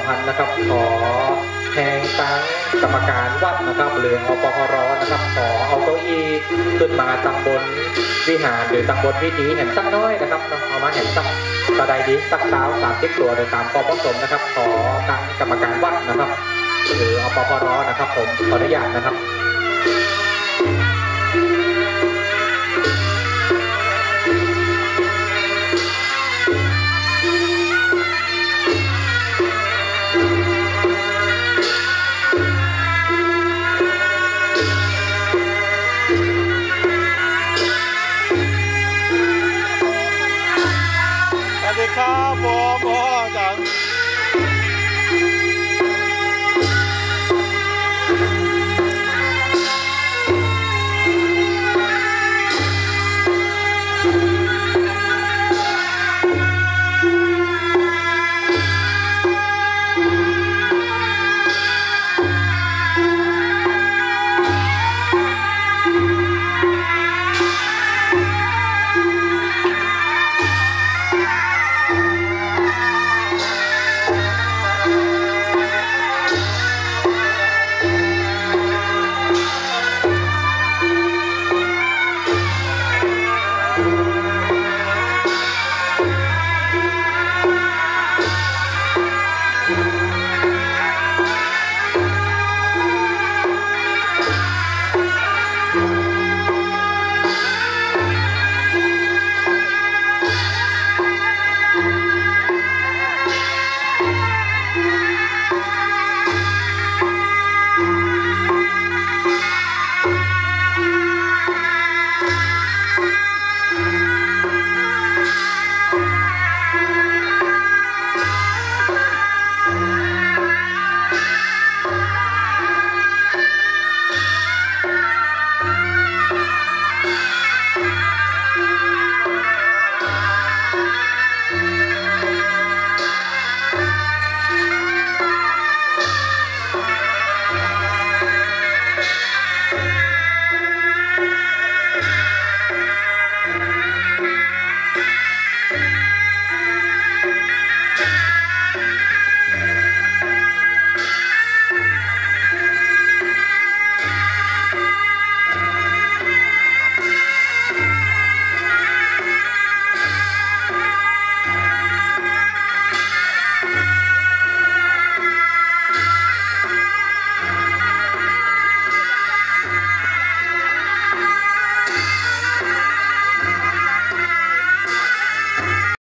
พันธ์นะครับขอแทงตั้งกรรมการวัดนะครับหรืออปพรนะครับขอเอาเก้าอี้ขึ้นมาตั้งบนวิหารหรือตั้งบนพิธีแห่งสักน้อยนะครับเอามาแห่งสักกระไดดีสักเท้า30 ตัวโดยตามข้อผสมนะครับขอตั้งกรรมการวัดนะครับหรืออปพรนะครับผมขออนุญาตนะครับ